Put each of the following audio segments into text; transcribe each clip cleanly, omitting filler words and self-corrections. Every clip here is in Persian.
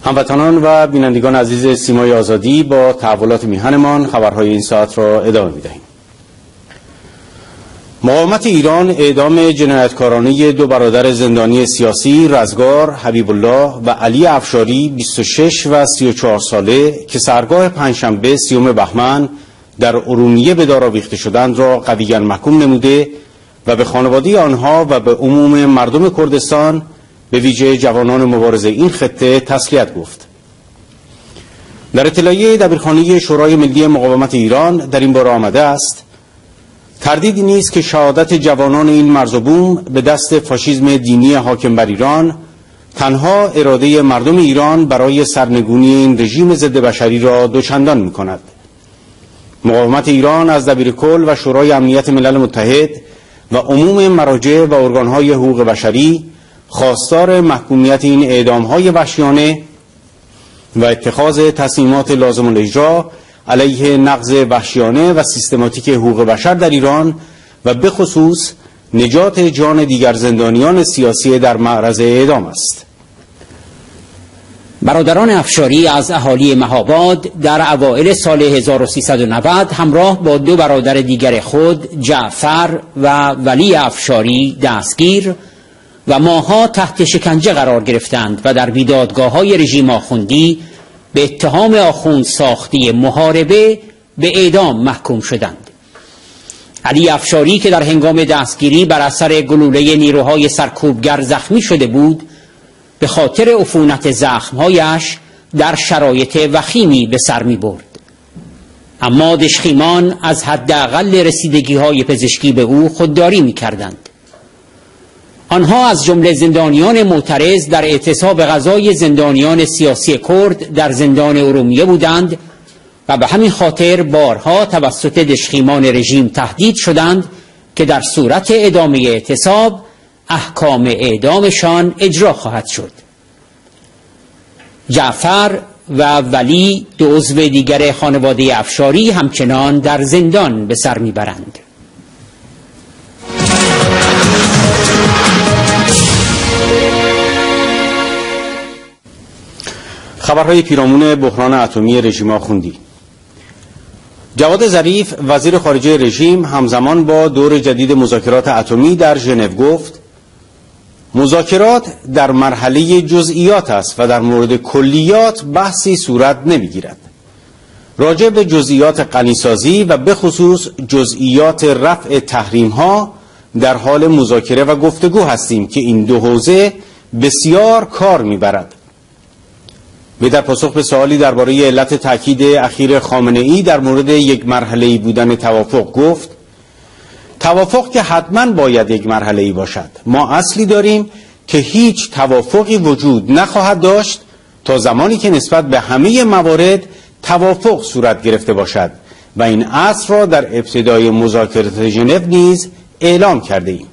هموطنان و بینندگان عزیز سیمای آزادی، با تحولات میهنمان خبرهای این ساعت را ادامه می‌دهیم. مقاومت ایران اعدام جنایتکارانه دو برادر زندانی سیاسی رزگار حبیب الله و علی افشاری 26 و 34 ساله که سحرگاه پنجشنبه 30 بهمن در ارومیه به دار آویخته شدند را قویاً محکوم نموده و به خانواده آنها و به عموم مردم کردستان به ویژه جوانان مبارز این خطه تسلیت گفت. در اطلاعیه دبیرخانه شورای ملی مقاومت ایران در این باره آمده است: تردیدی نیست که شهادت جوانان این مرز و بوم به دست فاشیسم دینی حاکم بر ایران تنها اراده مردم ایران برای سرنگونی این رژیم ضد بشری را دوچندان می‌کند. مقاومت ایران از دبیرکل و شورای امنیت ملل متحد و عموم مراجع و ارگان‌های حقوق بشری خواستار محکومیت این اعدام‌های وحشیانه و اتخاذ تصمیمات لازم الاجرا علیه نقض وحشیانه و سیستماتیک حقوق بشر در ایران و به خصوص نجات جان دیگر زندانیان سیاسی در معرض اعدام است. برادران افشاری از اهالی مهاباد در اوایل سال 1390 همراه با دو برادر دیگر خود جعفر و ولی افشاری دستگیر و ماها تحت شکنجه قرار گرفتند و در بیدادگاه‌های رژیم آخوندی به اتهام آخوند ساختی محاربه به اعدام محکوم شدند. علی افشاری که در هنگام دستگیری بر اثر گلوله نیروهای سرکوبگر زخمی شده بود، به خاطر عفونت زخمهایش در شرایط وخیمی به سر می برد. اما دشخیمان از حداقل رسیدگی‌های پزشکی به او خودداری می کردند. آنها از جمله زندانیان معترض در اعتصاب غذای زندانیان سیاسی کرد در زندان ارومیه بودند و به همین خاطر بارها توسط دشخیمان رژیم تهدید شدند که در صورت ادامه اعتصاب احکام اعدامشان اجرا خواهد شد. جعفر و ولی دو عضو دیگر خانواده افشاری همچنان در زندان به سر میبرند. خبرهای پیرامون بحران اتمی رژیم آخوندی. جواد ظریف وزیر خارجه رژیم همزمان با دور جدید مذاکرات اتمی در ژنو گفت: مذاکرات در مرحله جزئیات است و در مورد کلیات بحثی صورت نمیگیرد. راجع به جزئیات غنیسازی و به خصوص جزئیات رفع تحریم ها در حال مذاکره و گفتگو هستیم که این دو حوزه بسیار کار میبرد. و در پاسخ به سوالی درباره علت تاکید اخیر خامنه‌ای در مورد یک مرحله‌ای بودن توافق گفت: توافق که حتما باید یک مرحله‌ای باشد. ما اصلی داریم که هیچ توافقی وجود نخواهد داشت تا زمانی که نسبت به همه موارد توافق صورت گرفته باشد و این اصل را در ابتدای مذاکرات ژنو نیز اعلام کرده ایم.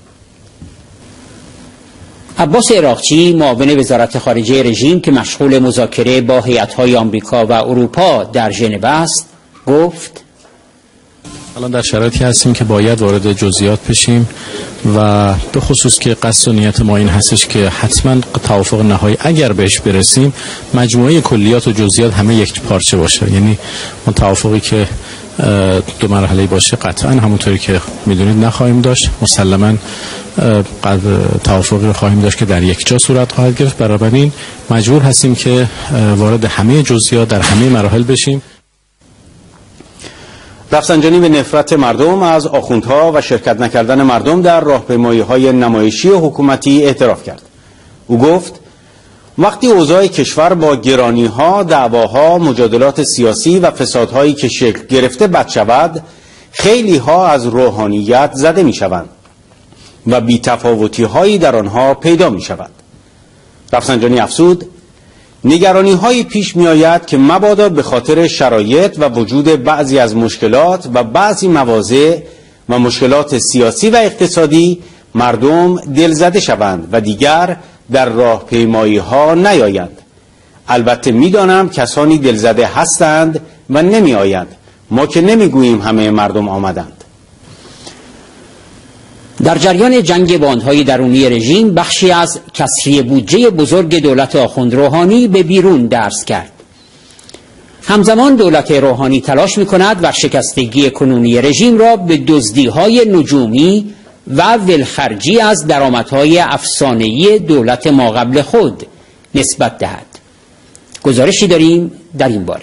عباس عراقچی معاون وزارت خارجه رژیم که مشغول مذاکره با هیئت‌های آمریکا و اروپا در ژنو است گفت: الان در شرایطی هستیم که باید وارد جزئیات بشیم و به خصوص که قصد و نیت ما این هستش که حتما توافق نهایی اگر بهش برسیم مجموعه کلیات و جزئیات همه یک پارچه باشه. یعنی اون توافقی که دو مرحله‌ای باشه قطعا همونطوری که میدونید نخواهیم داشت. مسلماً توافقی رو خواهیم داشت که در یک جا صورت خواهد گرفت. بنابراین مجبور هستیم که وارد همه جزئیات در همه مراحل بشیم. رفسنجانی به نفرت مردم از آخوندها و شرکت نکردن مردم در راهپیمایی‌های نمایشی و حکومتی اعتراف کرد. او گفت: وقتی اوضاع کشور با گرانی‌ها، دعواها، مجادلات سیاسی و فسادهایی که شکل گرفته بد شود، خیلی‌ها از روحانیت زده می‌شوند و بی‌تفاوتی‌هایی در آنها پیدا می‌شود. رفسنجانی افزود: نگرانی‌هایی پیش می‌آید که مبادا به خاطر شرایط و وجود بعضی از مشکلات و بعضی مواضع و مشکلات سیاسی و اقتصادی مردم دلزده شوند و دیگر در راهپیمایی‌ها نیایند. البته می‌دانم کسانی دلزده هستند و نمی‌آیند. ما که نمی‌گوییم همه مردم آمدند. در جریان جنگ باندهای درونی رژیم بخشی از کسری بودجه بزرگ دولت آخوند روحانی به بیرون درز کرد. همزمان دولت روحانی تلاش می‌کند ورشکستگی کنونی رژیم را به دزدی‌های نجومی و ولخرجی از درآمدهای افسانه‌ای دولت ماقبل خود نسبت دهد. گزارشی داریم در این باره.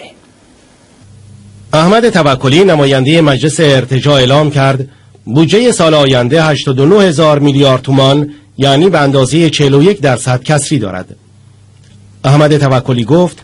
احمد توکلی نماینده مجلس ارتجاع اعلام کرد بودجه سال آینده 89,000 میلیارد تومان یعنی به اندازه 41% کسری دارد. احمد توکلی گفت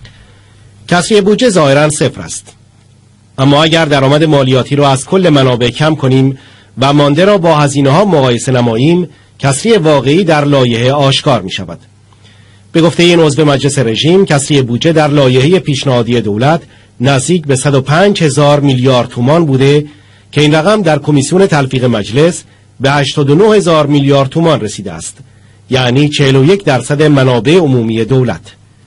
کسری بودجه ظاهراً صفر است، اما اگر درآمد مالیاتی را از کل منابع کم کنیم و مانده را با هزینه‌ها مقایسه نماییم کسری واقعی در لایحه آشکار می شود. به گفته این عضو مجلس رژیم کسری بودجه در لایحه پیشنهادی دولت نزدیک به 105,000 میلیارد تومان بوده که این رقم در کمیسیون تلفیق مجلس به 89,000 میلیارد تومان رسیده است، یعنی 41% منابع عمومی دولت.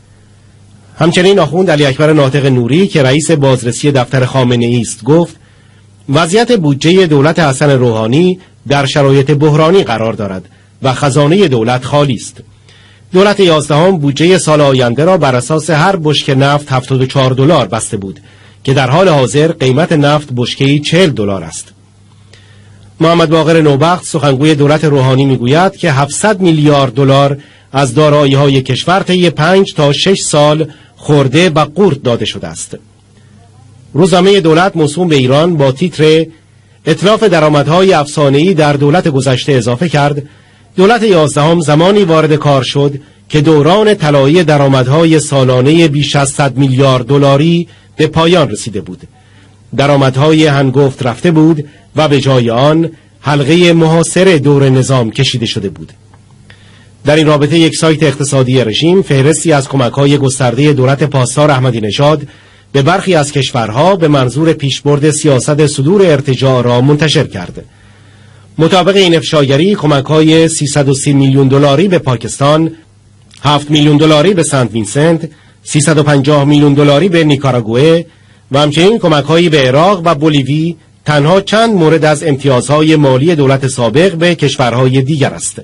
همچنین آخوند علی اکبر ناطق نوری که رئیس بازرسی دفتر خامنه‌ای است گفت وضعیت بودجه دولت حسن روحانی در شرایط بحرانی قرار دارد و خزانه دولت خالی است. دولت 11 بودجه سال آینده را بر اساس هر بشکه نفت $74 بسته بود که در حال حاضر قیمت نفت بشکه‌ای $40 است. محمد باقر نوبخت سخنگوی دولت روحانی میگوید که 700 میلیارد دلار از دارایی‌های کشور طی 5 تا 6 سال خورده و قورت داده شده است. روزنامه دولت موسوم به ایران با تیتر اتلاف درآمدهای افسانه‌ای در دولت گذشته اضافه کرد دولت 11 زمانی وارد کار شد که دوران طلایی درآمدهای سالانه بیش از 100 میلیارد دلاری به پایان رسیده بود. درآمدهای هنگفت رفته بود و به جای آن حلقه محاصره دور نظام کشیده شده بود. در این رابطه یک سایت اقتصادی رژیم فهرستی از کمک‌های گسترده دولت پاسدار احمدی نژاد به برخی از کشورها به منظور پیشبرد سیاست صدور ارتجاع را منتشر کرد. مطابق این افشاگری کمک‌های 330 میلیون دلاری به پاکستان، 7 میلیون دلاری به سنت وینسنت، 350 میلیون دلاری به نیکاراگوئه و همچنین کمک‌هایی به عراق و بولیوی تنها چند مورد از امتیازهای مالی دولت سابق به کشورهای دیگر است.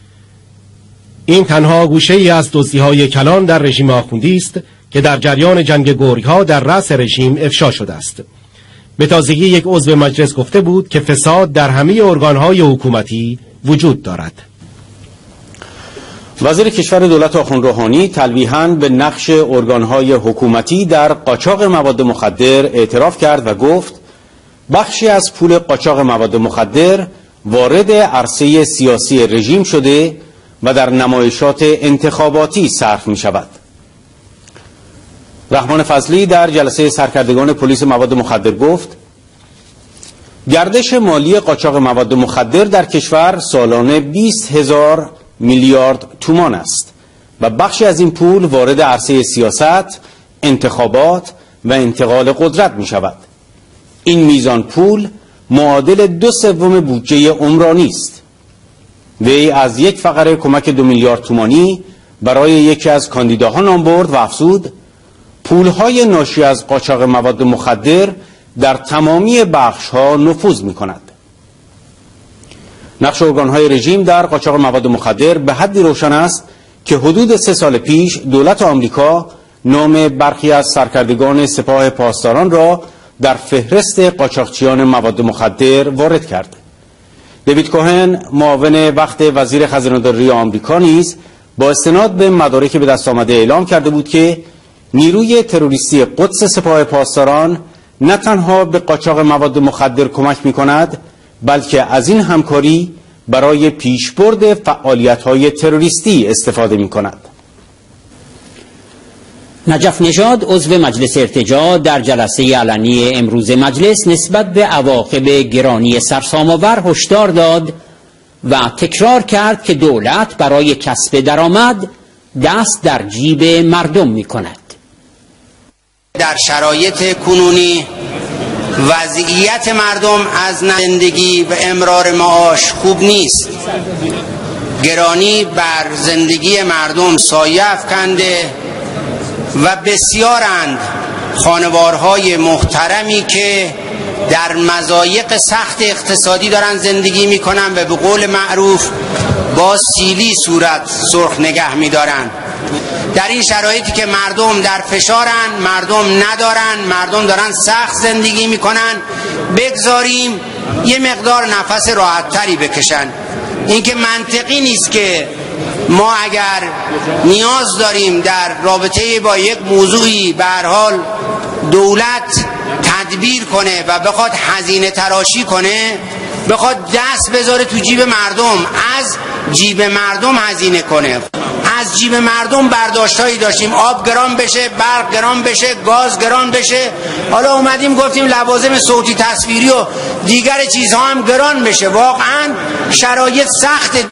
این تنها گوشه‌ای از دزدی‌های کلان در رژیم آخوندی است که در جریان جنگ گرگ‌ها در رأس رژیم افشا شده است. به تازگی یک عضو مجلس گفته بود که فساد در همه ارگان‌های حکومتی وجود دارد. وزیر کشور دولت آخوند روحانی تلویحاً به نقش ارگان‌های حکومتی در قاچاق مواد مخدر اعتراف کرد و گفت بخشی از پول قاچاق مواد مخدر وارد عرصه سیاسی رژیم شده و در نمایشات انتخاباتی صرف می شود. رحمان فضلی در جلسه سرکردگان پلیس مواد مخدر گفت گردش مالی قاچاق مواد مخدر در کشور سالانه 20,000 میلیارد تومان است و بخشی از این پول وارد عرصه سیاست، انتخابات و انتقال قدرت می شود. این میزان پول معادل 2/3 بودجه عمرانی است. وی از یک فقره کمک 2 میلیارد تومانی برای یکی از کاندیداها نام برد و افزود پولهای ناشی از قاچاق مواد مخدر در تمامی بخش‌ها نفوذ می‌کند. نقش ارگان‌های رژیم در قاچاق مواد مخدر به حدی روشن است که حدود 3 سال پیش دولت آمریکا نام برخی از سرکردگان سپاه پاسداران را در فهرست قاچاقچیان مواد مخدر وارد کرد. دیوید کوهن معاون وقت وزیر خزانه‌داری آمریکا نیز با استناد به مدارک به دست آمده اعلام کرده بود که نیروی تروریستی قدس سپاه پاسداران نه تنها به قاچاق مواد مخدر کمک می‌کند بلکه از این همکاری برای پیشبرد فعالیت‌های تروریستی استفاده می‌کند. نجف نژاد عضو مجلس ارتجاع در جلسه علنی امروز مجلس نسبت به عواقب گرانی سرسام‌آور هشدار داد و تکرار کرد که دولت برای کسب درآمد دست در جیب مردم می‌کند. در شرایط کنونی وضعیت مردم از زندگی و امرار معاش خوب نیست. گرانی بر زندگی مردم سایه افکنده و بسیارند خانوارهای محترمی که در مضایق سخت اقتصادی دارن زندگی میکنن و به قول معروف با سیلی صورت سرخ نگه میدارن. در این شرایطی که مردم در فشارن، مردم ندارن، مردم دارن سخت زندگی میکنن، بگذاریم یه مقدار نفس راحت تری بکشن. این که منطقی نیست که ما اگر نیاز داریم در رابطه با یک موضوعی به هر حال دولت تدبیر کنه و بخواد هزینه تراشی کنه، بخواد دست بذاره تو جیب مردم، از جیب مردم هزینه کنه. از جیب مردم برداشتایی داشتیم، آب گران بشه، برق گران بشه، گاز گران بشه، حالا اومدیم گفتیم لوازم صوتی تصویری و دیگر چیزها هم گران بشه. واقعا شرایط سخته.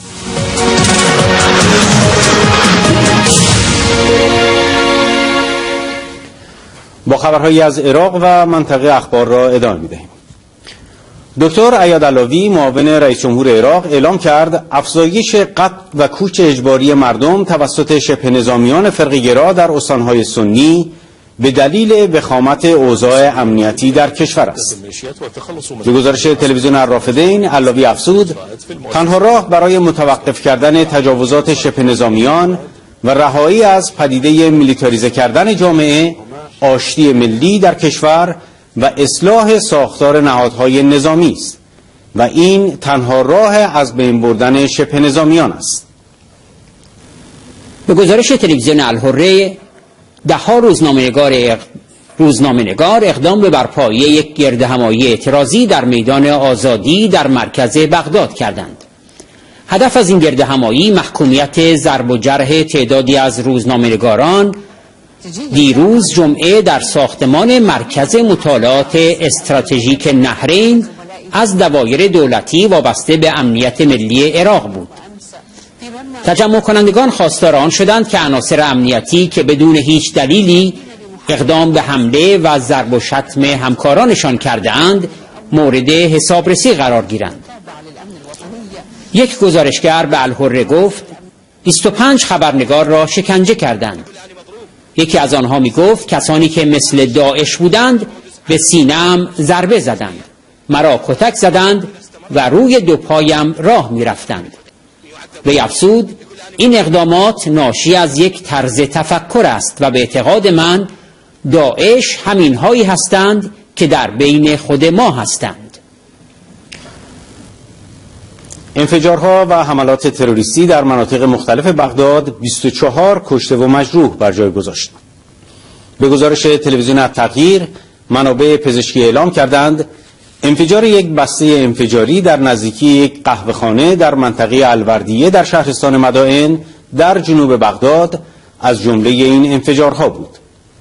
با خبرهایی از عراق و منطقه اخبار را ادامه می‌دهیم. دکتر عیاد علاوی معاون رئیس جمهور عراق اعلام کرد افزایش قتل و کوچ اجباری مردم توسط شبه نظامیان فرقه‌گرا در استانهای سنی به دلیل وخامت اوضاع امنیتی در کشور است. به گزارش تلویزیون الرافدین، علاوی افزود تنها راه برای متوقف کردن تجاوزات شبه نظامیان و رهایی از پدیده میلیتاریزه کردن جامعه، آشتی ملی در کشور و اصلاح ساختار نهادهای نظامی است و این تنها راه از بین بردن شبه نظامیان است. به گزارش تلویزیون الحره، ده‌ها روزنامه‌نگار اقدام به برپایی یک گردهمایی اعتراضی در میدان آزادی در مرکز بغداد کردند. هدف از این گردهمایی محکومیت ضرب و جرح تعدادی از روزنامه‌نگاران دیروز جمعه در ساختمان مرکز مطالعات استراتژیک نهرین از دوایر دولتی وابسته به امنیت ملی عراق بود. تجمع کنندگان خواستار آن شدند که عناصر امنیتی که بدون هیچ دلیلی اقدام به حمله و ضرب و شتم همکارانشان کرده اند مورد حسابرسی قرار گیرند. یک گزارشگر به الحره گفت 25 خبرنگار را شکنجه کردند. یکی از آنها می گفت کسانی که مثل داعش بودند به سینه‌ام ضربه زدند، مرا کتک زدند و روی دو پایم راه می رفتند. وی افزود این اقدامات ناشی از یک طرز تفکر است و به اعتقاد من داعش همینهایی هستند که در بین خود ما هستند. انفجارها و حملات تروریستی در مناطق مختلف بغداد 24 کشته و مجروح بر جای گذاشت. به گزارش تلویزیون التغییر، منابع پزشکی اعلام کردند انفجار یک بسته انفجاری در نزدیکی یک قهوه‌خانه در منطقه الوردیه در شهرستان مدائن در جنوب بغداد از جمله این انفجارها بود.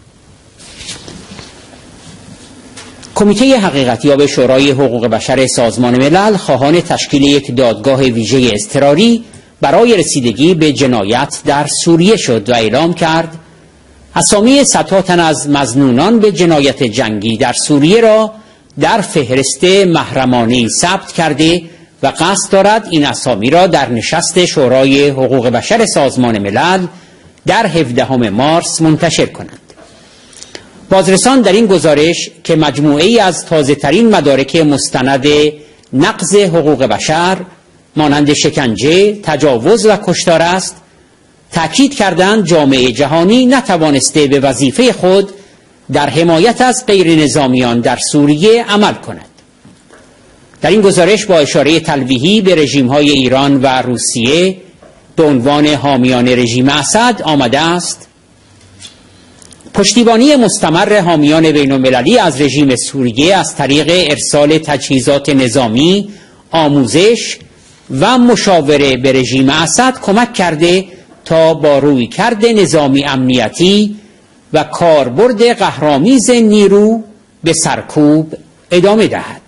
کمیته حقیقتیاب شورای حقوق بشر سازمان ملل خواهان تشکیل یک دادگاه ویژه اضطراری برای رسیدگی به جنایت در سوریه شد و اعلام کرد اسامی صدها تن از مظنونان به جنایت جنگی در سوریه را در فهرست محرمانه‌ای ثبت کرده و قصد دارد این اسامی را در نشست شورای حقوق بشر سازمان ملل در 17 مارس منتشر کنند. بازرسان در این گزارش که مجموعه‌ای از تازه‌ترین مدارک مستند نقض حقوق بشر مانند شکنجه، تجاوز و کشتار است، تأکید کردند جامعه جهانی نتوانسته به وظیفه خود در حمایت از غیر نظامیان در سوریه عمل کند. در این گزارش با اشاره تلویحی به رژیم‌های ایران و روسیه به عنوان حامیان رژیم اسد آمده است پشتیبانی مستمر حامیان بین‌المللی از رژیم سوریه از طریق ارسال تجهیزات نظامی، آموزش و مشاوره به رژیم اسد کمک کرده تا با رویکرد نظامی امنیتی و کاربرد قهرآمیز نیرو به سرکوب ادامه دهد.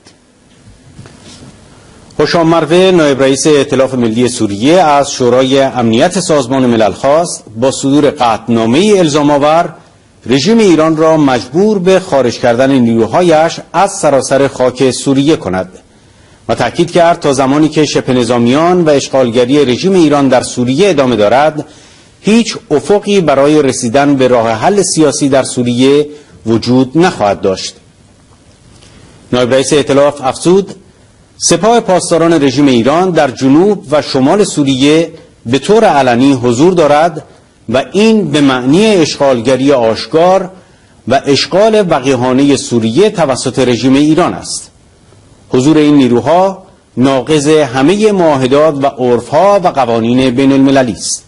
حشام مروه نایب رئیس ائتلاف ملی سوریه از شورای امنیت سازمان ملل خواست با صدور قطعنامه‌ای الزام‌آور رژیم ایران را مجبور به خارج کردن نیروهایش از سراسر خاک سوریه کند و تأکید کرد تا زمانی که شبه نظامیان و اشغالگری رژیم ایران در سوریه ادامه دارد هیچ افقی برای رسیدن به راه حل سیاسی در سوریه وجود نخواهد داشت. نایب رئیس ائتلاف افزود سپاه پاسداران رژیم ایران در جنوب و شمال سوریه به طور علنی حضور دارد و این به معنی اشغالگری آشکار و اشغال وقیحانه سوریه توسط رژیم ایران است. حضور این نیروها ناقض همه معاهدات و عرفها و قوانین بین المللی است.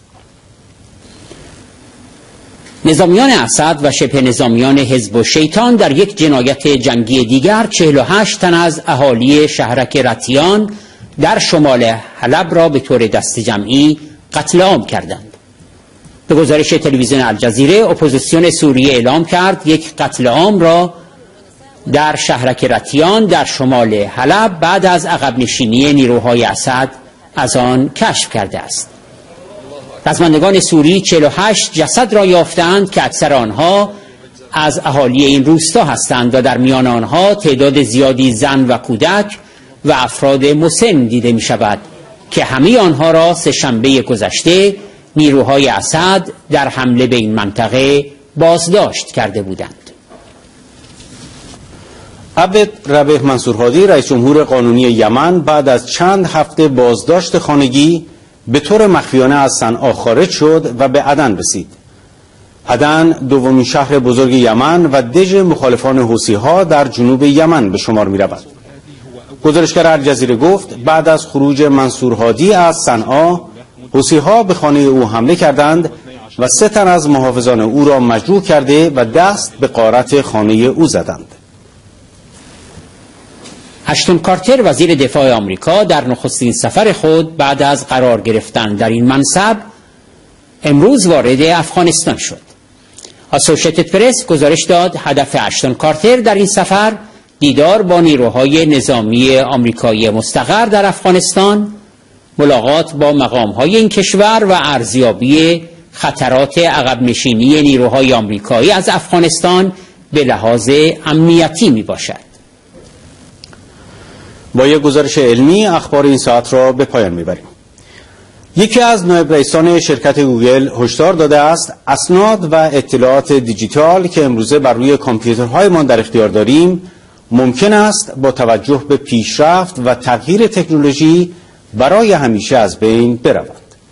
نظامیان اسد و شبه نظامیان حزب الشیطان در یک جنایت جنگی دیگر 48 تن از اهالی شهرک رتیان در شمال حلب را به طور دست جمعی قتل عام کردند. به گزارش تلویزیون الجزیره، اپوزیسیون سوریه اعلام کرد یک قتل عام را در شهرک رتیان در شمال حلب بعد از عقب نشینی نیروهای اسد از آن کشف کرده است. رزمندگان سوری 48 جسد را یافتند که اکثر آنها از اهالی این روستا هستند و در میان آنها تعداد زیادی زن و کودک و افراد مسن دیده می شود که همه آنها را سه‌شنبه گذشته نیروهای اسد در حمله به این منطقه بازداشت کرده بودند. عبد ربیع منصور هادی رئیس جمهور قانونی یمن بعد از چند هفته بازداشت خانگی به طور مخفیانه از صنعا خارج شد و به عدن رسید. عدن دومین شهر بزرگ یمن و دژ مخالفان حوثی‌ها در جنوب یمن به شمار می‌رود. گزارشگر الجزیره گفت بعد از خروج منصور هادی از صنعا حوثی‌ها به خانه او حمله کردند و 3 تن از محافظان او را مجروح کرده و دست به غارت خانه او زدند. اشتون کارتر وزیر دفاع آمریکا در نخستین سفر خود بعد از قرار گرفتن در این منصب امروز وارد افغانستان شد. اسوشیتد پرس گزارش داد هدف اشتون کارتر در این سفر دیدار با نیروهای نظامی آمریکایی مستقر در افغانستان، ملاقات با مقام‌های این کشور و ارزیابی خطرات عقب نشینی نیروهای آمریکایی از افغانستان به لحاظ امنیتی می باشد. با یک گزارش علمی اخبار این ساعت را به پایان میبریم. یکی از نایب رئیسان شرکت گوگل هشدار داده است اسناد و اطلاعات دیجیتال که امروزه بر روی کامپیوترهایمان در اختیار داریم ممکن است با توجه به پیشرفت و تغییر تکنولوژی برای همیشه از بین برود.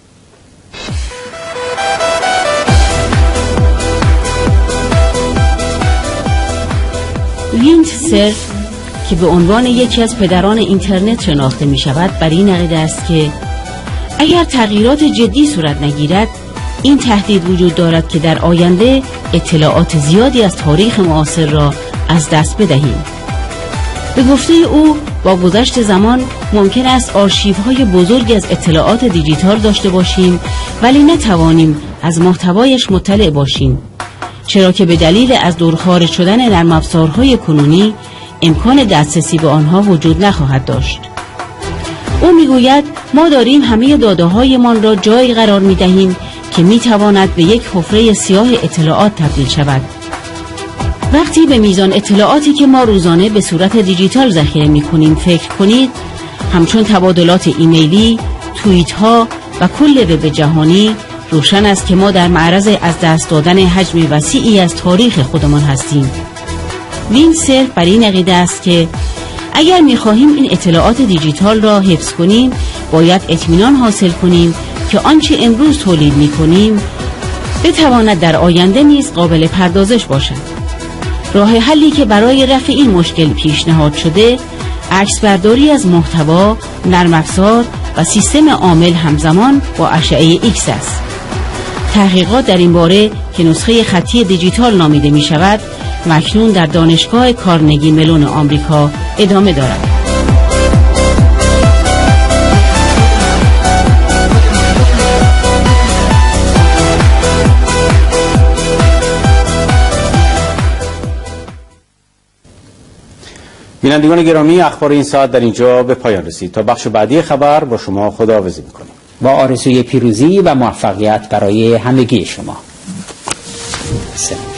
ویندسر که به عنوان یکی از پدران اینترنت شناخته می شود بر این عقیده است که اگر تغییرات جدی صورت نگیرد این تهدید وجود دارد که در آینده اطلاعات زیادی از تاریخ معاصر را از دست بدهیم. به گفته او با گذشت زمان ممکن است آرشیوهای بزرگی از اطلاعات دیجیتال داشته باشیم ولی نتوانیم از محتوایش مطلع باشیم، چرا که به دلیل از دور خارج شدن نرم افزارهای کنونی امکان دسترسی به آنها وجود نخواهد داشت. او میگوید ما داریم همه داده‌هایمان را جایی قرار می‌دهیم که می‌تواند به یک حفره سیاه اطلاعات تبدیل شود. وقتی به میزان اطلاعاتی که ما روزانه به صورت دیجیتال ذخیره می‌کنیم فکر کنید، همچون تبادلات ایمیلی، توییت‌ها و کل وب جهانی، روشن است که ما در معرض از دست دادن حجم وسیعی از تاریخ خودمان هستیم. وینسر بر این عقیده است که اگر می‌خواهیم این اطلاعات دیجیتال را حفظ کنیم باید اطمینان حاصل کنیم که آنچه امروز تولید می‌کنیم بتواند در آینده نیز قابل پردازش باشد. راه حلی که برای رفع این مشکل پیشنهاد شده عکس برداری از محتوا، نرم افزار و سیستم عامل همزمان با اشعه ایکس است. تحقیقات در این باره که نسخه خطی دیجیتال نامیده می شود مکنون در دانشگاه کارنگی ملون آمریکا ادامه دارد. بینندگان گرامی، اخبار این ساعت در اینجا به پایان رسید. تا بخش بعدی خبر با شما خداحافظی می‌کنیم. با آرزوی پیروزی و موفقیت برای همگی شما.